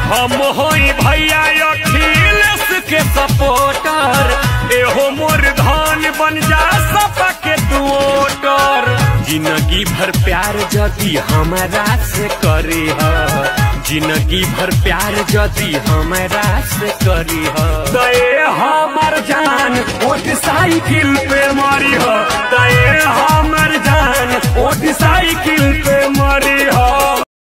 हम होई भैया अखिलेश के सपोर्टर, एहो मोर धान बन जा सपा के तू वोटर। जिंदगी भर प्यार जदी हमरा से करी ह, जिंदगी भर प्यार जदी हमरा से करी ह, दे हमर जान ओट साइकिल पे मारी ह, दे हमर जान ओट साइकिल पे मारी ह।